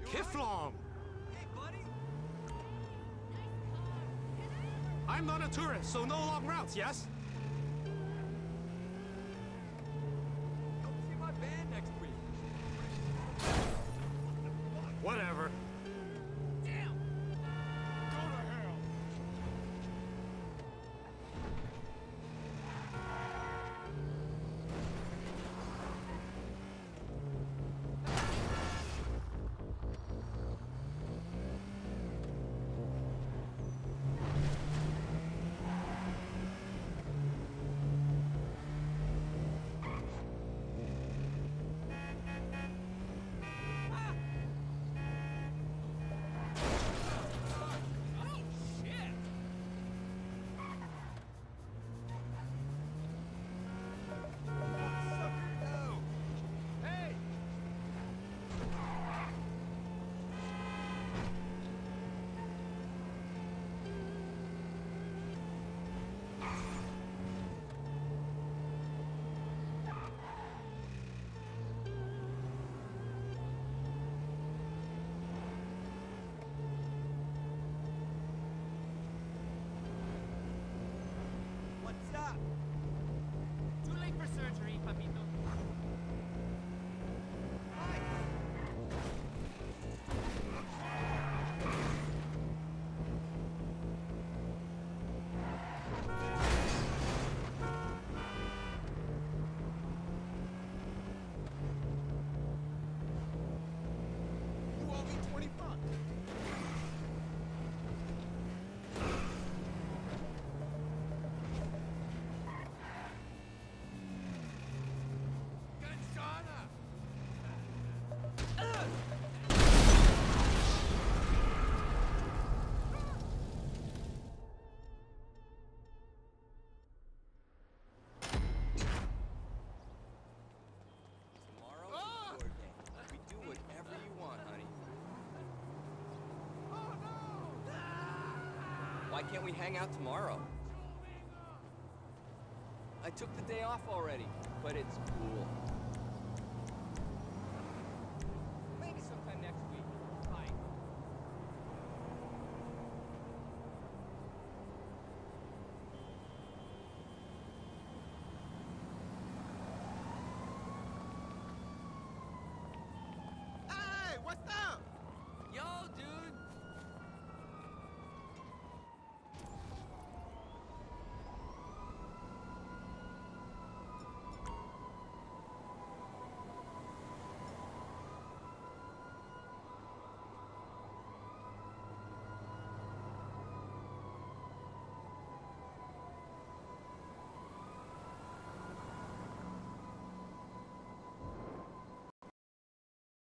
Kiflong! Hey, buddy! I'm not a tourist, so no long routes, yes? Come see my band next week. Whatever. Damn! Go to hell! What's up? Too late for surgery, Papito. Hi! You owe me 20 bucks. Gunshana! Tomorrow is your day. We do whatever you want, honey. Oh no! Why can't we hang out tomorrow? I took the day off already, but it's cool. Maybe sometime next week. Bye. Hey, what's up?